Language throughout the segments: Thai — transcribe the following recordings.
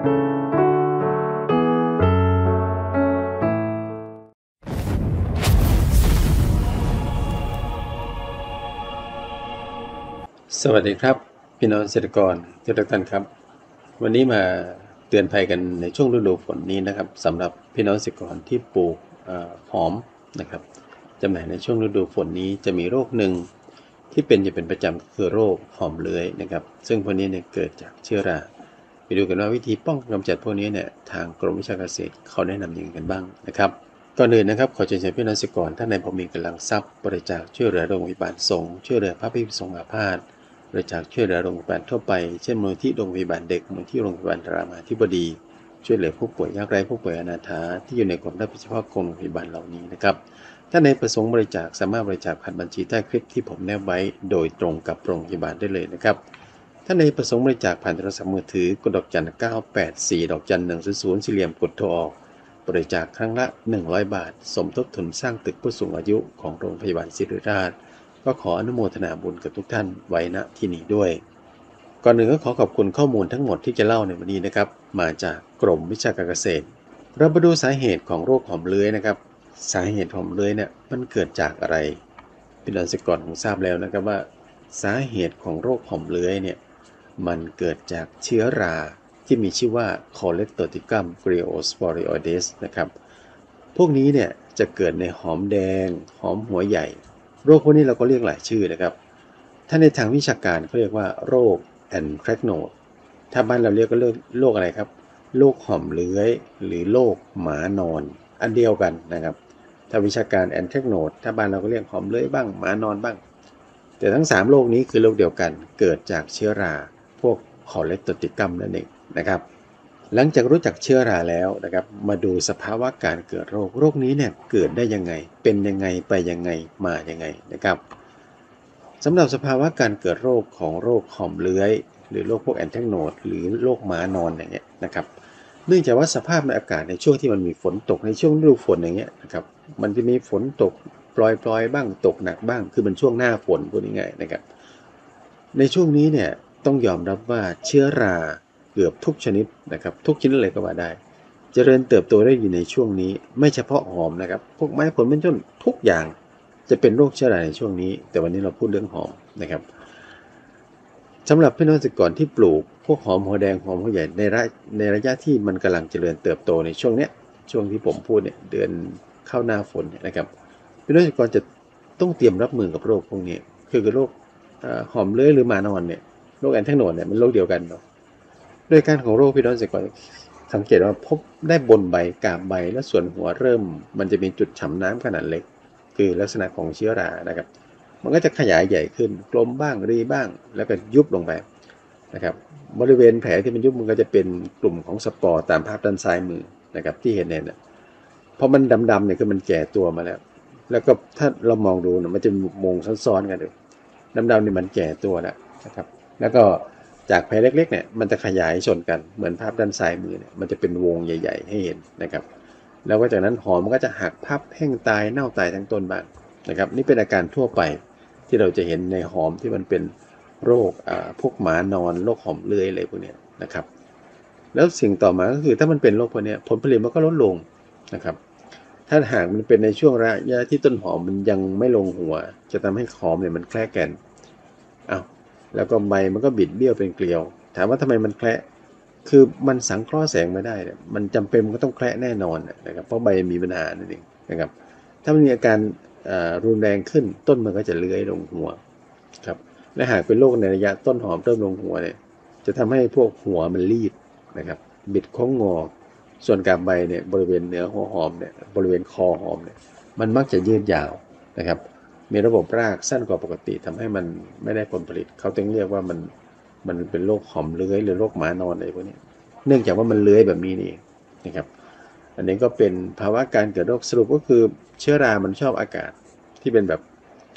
สวัสดีครับพี่น้องเกษตรกรทุกท่านครับวันนี้มาเตือนภัยกันในช่วงฤดูฝนนี้นะครับสำหรับพี่น้องเกษตรกรที่ปลูกหอมนะครับจำหน่ายในช่วงฤดูฝนนี้จะมีโรคหนึ่งที่เป็นอยู่เป็นประจำคือโรคหอมเลื้อยนะครับซึ่งพวกนี้เนี่ยเกิดจากเชื้อราไปดูกันว่าวิธีป้องกันกำจัดพวกนี้เนี่ยทางกรมวิชาการเกษตรเขาแนะนำอย่างไรกันบ้างนะครับก่อนอื่นนะครับขอเชิญชวนพี่น้องเกษตรกรท่านใดพอมีกำลังทรัพย์บริจาคช่วยเหลือโรงพยาบาลสงฆ์ช่วยเหลือพระภิกษุสงฆ์อาพาธบริจาคช่วยเหลือโรงพยาบาลทั่วไปเช่นมูลที่โรงพยาบาลเด็กมูลที่โรงพยาบาลรามาธิบดีช่วยเหลือผู้ป่วยยากไร้ผู้ป่วยอนาถาที่อยู่ในความรับผิดชอบของโรงพยาบาลเหล่านี้นะครับถ้าในประสงค์บริจาคสามารถบริจาคผ่านบัญชีใต้คลิปที่ผมแนบไว้โดยตรงกับโรงพยาบาลได้เลยนะครับถ้าในประสงค์บริจาคผ่านโทรศัพท์มือถือกดดอกจัน984ดอกจัน100สี่เหลี่ยมกดโทรออกบริจาคครั้งละ100 บาทสมทบทุนสร้างตึกผู้สูงอายุของโรงพยาบาลศิริราชก็ขออนุโมทนาบุญกับทุกท่านไว้ณที่นี้ด้วยก่อนหนึ่งก็ขอขอบคุณข้อมูลทั้งหมดที่จะเล่าในวันนี้นะครับมาจากกรมวิชาการเกษตรเรามาดูสาเหตุของโรคหอมเลื้อยนะครับสาเหตุหอมเลื้อยเนี่ยมันเกิดจากอะไรพี่น้องเกษตรกรคงทราบแล้วนะครับว่าสาเหตุของโรคหอมเลื้อยเนี่ยมันเกิดจากเชื้อราที่มีชื่อว่า Coledoxyrium griosporioides นะครับพวกนี้เนี่ยจะเกิดในหอมแดงหอมหัวใหญ่โรคพวกนี้เราก็เรียกหลายชื่อนะครับถ้าในทางวิชาการเขาเรียกว่าโรคแอนแทรกโนดถ้าบ้านเราเรียกก็เรียกโรคอะไรครับโรคหอมเลื้อยหรือโรคหมานอนอันเดียวกันนะครับถ้าวิชาการแอนแทรกโนดถ้าบ้านเราก็เรียกหอมเลื้อยบ้างหมานอนบ้างแต่ทั้ง3โรคนี้คือโรคเดียวกันเกิดจากเชื้อราพวกคอเลสเตอรอลนั่นเองนะครับหลังจากรู้จักเชื้อราแล้วนะครับมาดูสภาวะการเกิดโรคนี้เนี่ยเกิดได้ยังไงเป็นยังไงไปยังไงมายังไงนะครับสำหรับสภาวะการเกิดโรคของโรคหอมเลื้อยหรือโรคพวกแอนแทรกโนดหรือโรคหมานอนอย่างเงี้ยนะครับเนื่องจากว่าสภาพอากาศในช่วงที่มันมีฝนตกในช่วงฤดูฝนอย่างเงี้ยนะครับมันจะมีฝนตกปล่อยบ้างตกหนักบ้างคือเป็นช่วงหน้าฝนพูดง่ายๆนะครับในช่วงนี้เนี่ยต้องยอมรับว่าเชื้อราเกือบทุกชนิดนะครับทุกชนิดเลยก็ว่าได้เจริญเติบโตได้อยู่ในช่วงนี้ไม่เฉพาะหอมนะครับพวกไม้ผลเป็นต้นทุกอย่างจะเป็นโรคเชื้อราในช่วงนี้แต่วันนี้เราพูดเรื่องหอมนะครับสำหรับพี่น้องเกษตรกรที่ปลูกพวกหอมหัวแดงหอมหัวใหญ่ในระยะที่มันกำลังเจริญเติบโตในช่วงเนี้ยช่วงที่ผมพูดเนี่ยเดือนเข้าหน้าฝนนะครับพี่น้องเกษตรกรจะต้องเตรียมรับมือกับโรคพวกนี้คือโรคหอมเลื้อยหรือหมานอนเนี่ยโรคแอนแทรกโนดเนี่ยมันโรคเดียวกันเนาะโดยการของโรคพี่น้องเกษตรกรสังเกตว่าพบได้บนใบกาบใบและส่วนหัวเริ่มมันจะมีจุดฉ่ำน้ำขนาดเล็กคือลักษณะของเชื้อรานะครับมันก็จะขยายใหญ่ขึ้นกลมบ้างรีบ้างแล้วก็ยุบลงไปนะครับบริเวณแผลที่มันยุบมันก็จะเป็นกลุ่มของสปอร์ตามภาพด้านซ้ายมือนะครับที่เห็นเนี่ยเพราะมันดำๆเนี่ยคือมันแก่ตัวมาแล้วก็ถ้าเรามองดูเนี่ยมันจะมงซ้อนๆกันเลยดำๆเนี่ยมันแก่ตัวแล้วนะครับแล้วก็จากแผลเล็กๆเนี่ยมันจะขยายชนกันเหมือนภาพด้านซ้ายมือเนี่ยมันจะเป็นวงใหญ่ๆให้เห็นนะครับแล้วก็จากนั้นหอมมันก็จะหักพับแห้งตายเน่าตายทั้งต้นบ้างนะครับนี่เป็นอาการทั่วไปที่เราจะเห็นในหอมที่มันเป็นโรคพวกหมานอนโรคหอมเลื้อยอะไรพวกนี้นะครับแล้วสิ่งต่อมาก็คือถ้ามันเป็นโรคพวกนี้ผลผลิตมันก็ลดลงนะครับถ้าหากมันเป็นในช่วงระยะที่ต้นหอมมันยังไม่ลงหัวจะทำให้หอมเนี่ยมันแคละแก่นแล้วก็ใบมันก็บิดเบี้ยวเป็นเกลียวถามว่าทำไมมันแคละคือมันสังเคราะห์แสงไม่ได้มันจำเป็นมันก็ต้องแคละแน่นอนนะครับเพราะใบมีปัญหานั่นเองนะครับถ้ามันมีอาการรุนแรงขึ้นต้นมันก็จะเลื้อยลงหัวครับและหากเป็นโรคในระยะต้นหอมเริ่มลงหัวเนี่ยจะทำให้พวกหัวมันรีบนะครับบิดโค้งงอส่วนกาบใบเนี่ยบริเวณเนื้อหัวหอมเนี่ยบริเวณคอหอมเนี่ยมันมักจะยืดยาวนะครับมีระบบรากสั้นกว่าปกติทำให้มันไม่ได้ผลผลิตเขาจึงเรียกว่ามันเป็นโรคหอมเลื้อยหรือโรคหมานอนอะไรพวกนี้เนื่องจากว่ามันเลื้อยแบบนี้นี่นะครับอันนี้ก็เป็นภาวะการเกิดโรคสรุปก็คือเชื้อรามันชอบอากาศที่เป็นแบบ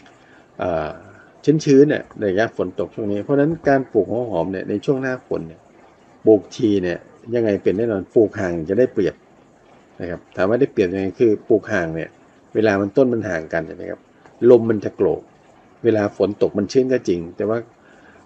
ชื้นๆเนี่ยในระยะฝนตกช่วงนี้เพราะฉะนั้นการปลูกหัวหอมเนี่ยในช่วงหน้าฝนเนี่ยปลูกทีเนี่ยยังไงเป็นแน่นอนปลูกห่างจะได้เปรียบนะครับถามว่าได้เปรียบยังไงคือปลูกห่างเนี่ยเวลามันต้นมันห่างกันใช่ไหมครับลมมันจะโกรกเวลาฝนตกมันชื้นก็จริงแต่ว่า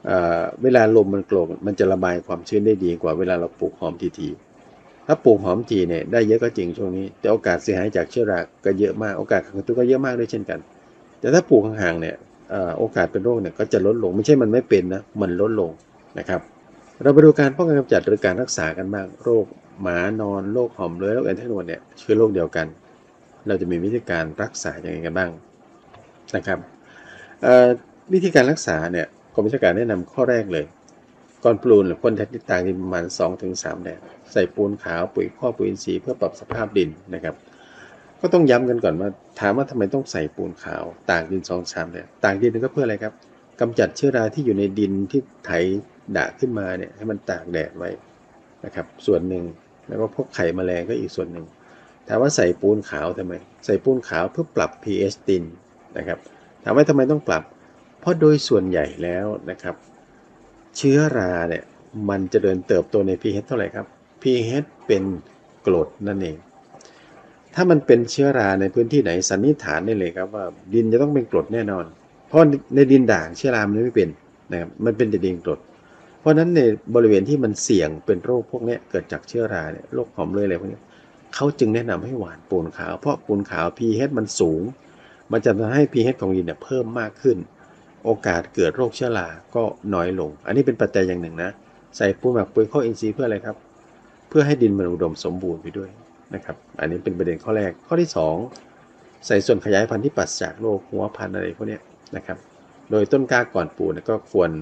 เวลาลมมันโกรกมันจะระบายความชื้นได้ดีกว่าเวลาเราปลูกหอมทีถ้าปลูกหอมทีเนี่ยได้เยอะก็จริงช่วงนี้แต่โอกาสเสียหายจากเชื้อราก็เยอะมากโอกาสของตัวก็เยอะมากด้วยเช่นกันแต่ถ้าปลูกห่างๆเนี่ยโอกาสเป็นโรคเนี่ยก็จะลดลงไม่ใช่มันไม่เป็นนะมันลดลงนะครับเราไปดูการป้องกันกำจัดหรือการรักษากันบ้างโรคหมานอนโรคหอมเลื้อยโรคแอนไทโนดเนี่ยเชื้อโรคเดียวกันเราจะมีวิธีการรักษาอย่างไรกันบ้างนะครับวิธีการรักษาเนี่ยกรมวิชาการแนะนำข้อแรกเลยก่อนปลูกควรใช้ดินต่างดินประมาณ 2-3 แดดใส่ปูนขาวปุ๋ยข้อปุ๋ยอินทรีย์เพื่อปรับสภาพดินนะครับก็ต้องย้ำกันก่อนว่าถามว่าทำไมต้องใส่ปูนขาวตากดิน 2-3 แดดตากดินก็เพื่ออะไรครับกำจัดเชื้อราที่อยู่ในดินที่ไถด่าขึ้นมาเนี่ยให้มันตากแดดไว้นะครับส่วนหนึ่งแล้วก็พวกไข่แมลงก็อีกส่วนหนึ่งถามว่าใส่ปูนขาวทำไมใส่ปูนขาวเพื่อปรับ pH ดินนะครับถามว่าทำไมต้องปรับเพราะโดยส่วนใหญ่แล้วนะครับเชื้อราเนี่ยมันจะเดินเติบโตใน pH เท่าไหร่ครับ pH เป็นกรดนั่นเองถ้ามันเป็นเชื้อราในพื้นที่ไหนสันนิษฐานได้เลยครับว่าดินจะต้องเป็นกรดแน่นอนเพราะในดินด่างเชื้อรามันไม่เป็นนะครับมันเป็นแต่ดินกรดเพราะนั้นในบริเวณที่มันเสี่ยงเป็นโรคพวกนี้เกิดจากเชื้อราเนี่ยโรคหอมเลยอะไรพวกนี้เขาจึงแนะนำให้หว่านปูนขาวเพราะปูนขาว pH มันสูงมันจะทำให้ pH ของดินเนี่ยเพิ่มมากขึ้นโอกาสเกิดโรคเชื้อราก็น้อยลงอันนี้เป็นปัจจัยอย่างหนึ่งนะใส่ปูนหมักปุ๋ยข้ออินทรีย์เพื่ออะไรครับเพื่อให้ดินมันอุดมสมบูรณ์ไปด้วยนะครับอันนี้เป็นประเด็นข้อแรกข้อที่2ใส่ส่วนขยายพันธุ์ที่ปราศจากโรคหัวพันธุ์อะไรพวกนี้นะครับโดยต้นกล้าก่อนปลูกก็ควร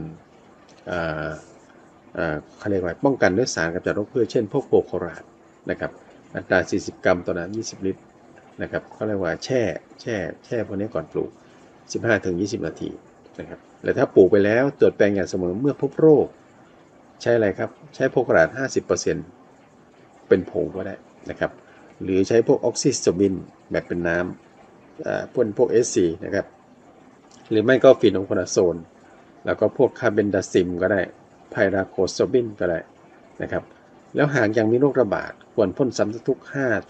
เขาเรียกว่าป้องกันด้วยสารกำจัดโรคพืชเช่นพวกโปรโคราดนะครับอัตรา40 กรัมต่อน้ำ20 ลิตรนะครับเขาเรียกว่าแช่พวกนี้ก่อนปลูก 15-20 นาทีนะครับแล้วถ้าปลูกไปแล้วตรวจแปลงอย่างเสมอเมื่อพบโรคใช้อะไรครับใช้โปรโคราด 50% เป็นผงก็ได้นะครับหรือใช้พวกออกซิสโซบินแบบเป็นน้ำพวก SC นะครับหรือไม่ก็ฟีนองโคนาโซนแล้วก็พวกคาร์เบนดาซิมก็ได้ไพราโคโซบินก็ได้นะครับแล้วหากยังมีโรคระบาดควรพ่นซ้ำทุก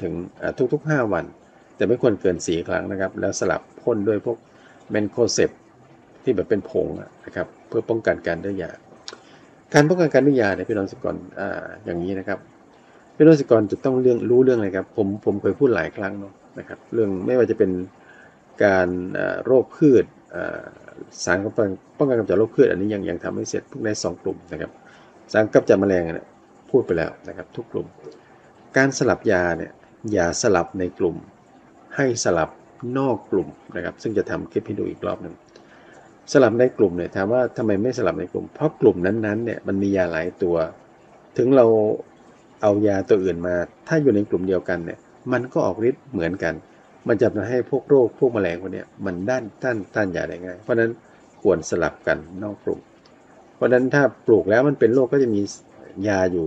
5 วันแต่ไม่ควรเกิน4 ครั้งนะครับแล้วสลับพ่นด้วยพวกเมนโคเซปที่แบบเป็นผงนะครับเพื่อป้องกันการดื้อยาการป้องกันการดื้อยาเนี่ยพี่น้องสิกรอย่างนี้นะครับพี่น้องสิกรจะต้องรู้เรื่องอะไรครับผมเคยพูดหลายครั้งเนาะนะครับเรื่องไม่ว่าจะเป็นการโรคพืชสารป้องกันกำจัดโรคพืชอันนี้ยังทำไม่เสร็จพวกใน2 กลุ่มนะครับสารกำจัดแมลงเนี่ยพูดไปแล้วนะครับทุกกลุ่มการสลับยาเนี่ยอย่าสลับในกลุ่มให้สลับนอกกลุ่มนะครับซึ่งจะทำคลิปให้ดูอีกรอบหนึ่งสลับในกลุ่มเนี่ยถามว่าทำไมไม่สลับในกลุ่มเพราะกลุ่มนั้นๆเนี่ยมันมียาหลายตัวถึงเราเอายาตัวอื่นมาถ้าอยู่ในกลุ่มเดียวกันเนี่ยมันก็ออกฤทธิ์เหมือนกันมันจะทำให้พวกโรคพวกแมลงพวกนี้มันต้านยาได้ง่ายเพราะนั้นควรสลับกันนอกกลุ่มเพราะนั้นถ้าปลูกแล้วมันเป็นโรคก็จะมียาอยู่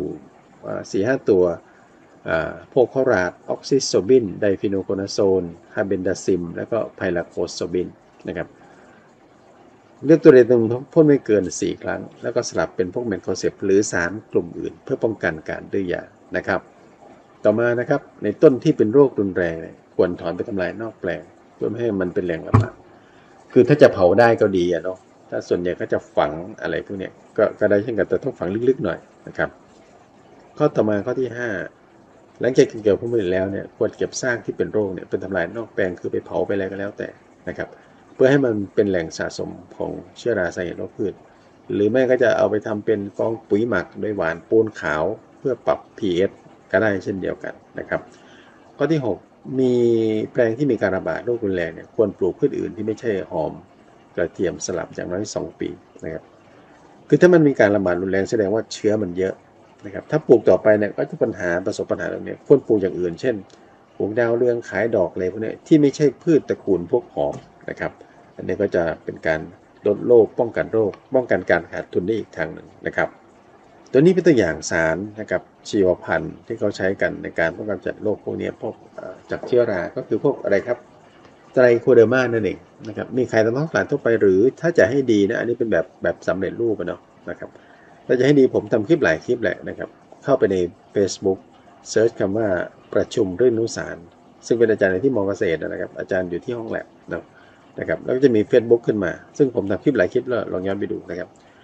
4-5 ตัวโพโคราดออกซิโซบินไดฟิโนโคนาโซนคาร์เบนดาซิมแล้วก็ไพลาโคโซบินนะครับเลือกตัวใดตัวหนึ่งพ่นไม่เกิน4 ครั้งแล้วก็สลับเป็นพวกแมนโคเซปหรือสารกลุ่มอื่นเพื่อป้องกันการดื้อยานะครับต่อมานะครับในต้นที่เป็นโรครุนแรงควรถอนไปทำลายนอกแปลงเพื่อไม่ให้มันเป็นแหล่งระบาดคือถ้าจะเผาได้ก็ดีเนาะถ้าส่วนใหญ่ก็จะฝังอะไรพวกนี้ก็ได้เช่นกันแต่ต้องฝังลึกๆหน่อยนะครับข้อต่อมาข้อที่5หลังจากเกี่ยวผลผลิตแล้วเนี่ยควรเก็บซากที่เป็นโรคเนี่ยเป็นทำลายนอกแปลงคือไปเผาไปอะไรก็แล้วแต่นะครับเพื่อให้มันเป็นแหล่งสะสมของเชื้อราสาเหตุโรคพืชหรือไม่ก็จะเอาไปทำเป็นกองปุ๋ยหมักโดยหว่านปูนขาวเพื่อปรับ pH ก็ได้เช่นเดียวกันนะครับข้อที่6มีแปลงที่มีการระบาดโรครุนแรงเนี่ยควรปลูกพืชอื่นที่ไม่ใช่หอมกระเทียมสลับอย่างน้อย2 ปีนะครับคือถ้ามันมีการระบาดรุนแรงแสดงว่าเชื้อมันเยอะนะครับถ้าปลูกต่อไปเนี่ยก็จะประสบปัญหาตรงนี้ควรปลูกอย่างอื่นเช่นปลูกดาวเรืองขายดอกอะไรพวกนี้ที่ไม่ใช่พืชตระกูลพวกหอมนะครับอันนี้ก็จะเป็นการลดโรคป้องกันโรคป้องกันการขาดทุนได้อีกทางหนึ่งนะครับตัวนี้เป็นตัวอย่างสารนะครับชีวพันธุ์ที่เขาใช้กันในการป้องกันจัดโรคพวกนี้พวกจากเชื้อราก็คือพวกอะไรครับไตรโคเดอร์มานั่นเองนะครับมีขายตามท้องตลาดทั่วไปหรือถ้าจะให้ดีนะอันนี้เป็นแบบสำเร็จรูปเนาะนะครับถ้าจะให้ดีผมทำคลิปหลายคลิปแหละนะครับเข้าไปใน Facebook เซิร์ชคำว่าประชุมรื่นนุสารซึ่งเป็นอาจารย์ในที่มอเกษตรนะครับอาจารย์อยู่ที่ห้องแลบนะครับแล้วก็จะมี Facebook ขึ้นมาซึ่งผมทำคลิปหลายคลิปแล้วลองย้อนไปดูนะครับ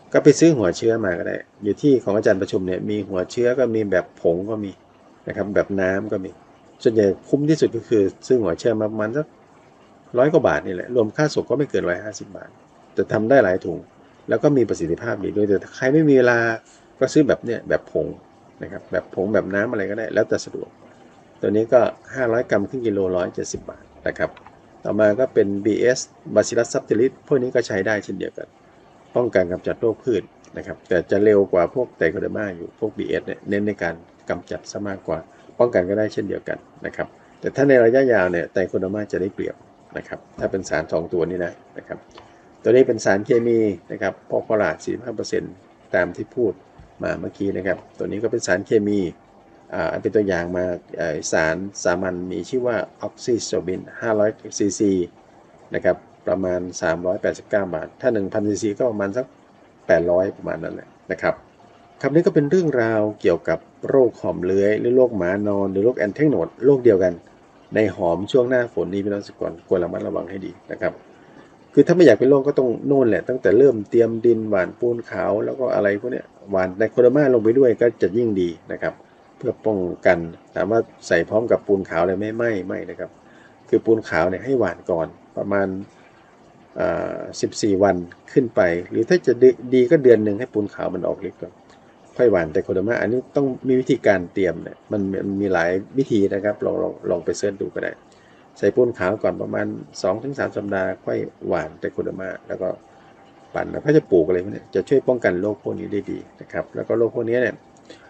ก็ไปซื้อหัวเชื้อมาก็ได้อยู่ที่ของอาจารย์ประชุมเนี่ยมีหัวเชื้อก็มีแบบผงก็มีนะครับแบบน้ำก็มีส่วนใหญ่คุ้มที่สุดก็คือซื้อหัวเชื้อมาประมาณสัก100 กว่าบาทนี่แหละรวมค่าส่งก็ไม่เกิน150 บาทแต่ทำได้หลายถุงแล้วก็มีประสิทธิภาพดีด้วยแต่ถ้าใครไม่มีเวลาก็ซื้อแบบเนี้ยแบบผงนะครับแบบผงแบบน้ำอะไรก็ได้แล้วแต่สะดวกตัวนี้ก็500 กรัมครึ่งกิโล170 บาทนะครับต่อมาก็เป็น BS Bacillus subtilis พวกนี้ก็ใช้ได้เช่นเดียวกันป้องกันกำจัดโรคพืชนะครับแต่จะเร็วกว่าพวกไตรโคเดอร์มาอยู่พวก BS เนี่ยเน้นในการกำจัดซะมากกว่าป้องกันก็ได้เช่นเดียวกันนะครับแต่ถ้าในระยะยาวเนี่ยไตรโคเดอร์มาจะได้เปรียบนะครับถ้าเป็นสาร2ตัวนี้นะครับตัวนี้เป็นสารเคมีนะครับพอกฟอราด 45% ตามที่พูดมาเมื่อกี้นะครับตัวนี้ก็เป็นสารเคมีเป็นตัวอย่างมาสารสามัญมีชื่อว่าออกซิโซบิน500 ซีซีนะครับประมาณ389 บาทถ้า 1,000 ซีซีก็ประมาณสัก800ประมาณนั้นแหละนะครับครับนี้ก็เป็นเรื่องราวเกี่ยวกับโรคหอมเลื้อยหรือโรคหมานอนหรือโรคแอนเทคโนดโรคเดียวกันในหอมช่วงหน้าฝนนี้พี่น้องสกอรควรระมัดระวังให้ดีนะครับคือถ้าไม่อยากเป็นโรคก็ต้องโน่นแหละตั้งแต่เริ่มเตรียมดินหว่านปูนขาวแล้วก็อะไรพวกนี้หว่านไดโคเดอร์มาลงไปด้วยก็จะยิ่งดีนะครับเพื่อป้องกันถามว่าใส่พร้อมกับปูนขาวเลยไม่นะครับคือปูนขาวเนี่ยให้หว่านก่อนประมาณ14 วันขึ้นไปหรือถ้าจะดีก็เดือนหนึ่งให้ปูนขาวมันออกฤทธิ์ก่อนค่อยหว่านไดโคเดอร์มาอันนี้ต้องมีวิธีการเตรียมเนี่ยมันมีหลายวิธีนะครับลองไปเสิร์ชดูก็ได้ใส่ปูนขาวก่อนประมาณ 2-3 สัปดาห์ค่อยหว่านไดโคเดอร์มาแล้วก็ปั่นแล้วก็จะปลูกอะไรพวกนี้จะช่วยป้องกันโรคพวกนี้ได้ดีนะครับแล้วก็โรคพวกนี้เนี่ย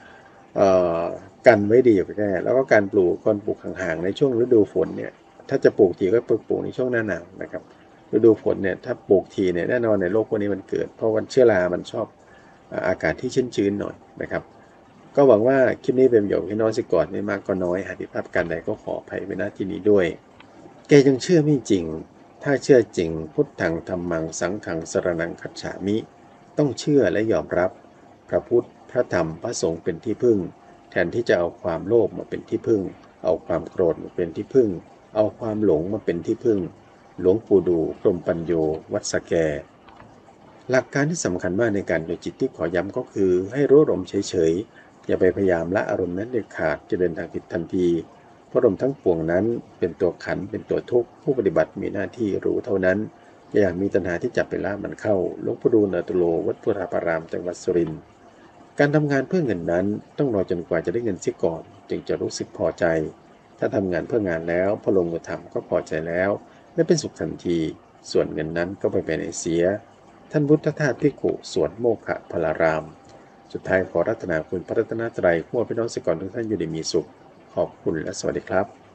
กันไว้ดีอยู่แค่แล้วก็การปลูกคนปลูกห่างๆในช่วงฤดูฝนเนี่ยถ้าจะปลูกทีก็ปลูกในช่วงหน้าหนาวนะครับฤดูฝนเนี่ยถ้าปลูกทีเนี่ยแน่นอนในโรคพวกนี้มันเกิดเพราะวันเชื้อรามันชอบอากาศที่ชื้นๆหน่อยนะครับก็หวังว่าคลิปนี้เป็นประโยชน์ให้น้องสิก่อนไม่มากก็น้อยหากผิดพลาดกันใดก็ขออภัยไว้ณที่นี้ด้วยแกยังเชื่อไม่จริงถ้าเชื่อจริงพุทธังธัมมังสังฆังสรณังคัจฉามิต้องเชื่อและยอมรับพระพุทธพระธรรมพระสงฆ์เป็นที่พึ่งแทนที่จะเอาความโลภมาเป็นที่พึ่งเอาความโกรธมาเป็นที่พึ่งเอาความหลงมาเป็นที่พึ่งหลวงปู่ดูพรหมปัญโยวัดสะแกหลักการที่สำคัญมากในการดูจิตที่ขอย้ำก็คือให้รู้อารมณ์เฉยๆอย่าไปพยายามละอารมณ์นั้นเด็ดขาดจะเดินทางผิดทันทีเพราะอารมณ์ทั้งปวงนั้นเป็นตัวขันเป็นตัวทุกข์ผู้ปฏิบัติมีหน้าที่รู้เท่านั้นอย่ามีตัณหาที่จับไปละมันเข้าหลวงปู่ดูเนตุโลวัดพุทธาปารามจังหวัดสุรินทร์การทำงานเพื่อเงินนั้นต้องรอจนกว่าจะได้เงินเสียก่อนจึงจะรู้สึกพอใจถ้าทำงานเพื่องานแล้วพอลงมือทำก็พอใจแล้วและเป็นสุขทันทีส่วนเงินนั้นก็ไปเป็นเสียท่านพุทธทาสภิกขุสวนโมฆะพลารามสุดท้ายขอรัตนาคุณพระรัตนตรัยขอพี่น้องสิกรทุกท่านอยู่ดีมีสุขขอบคุณและสวัสดีครับ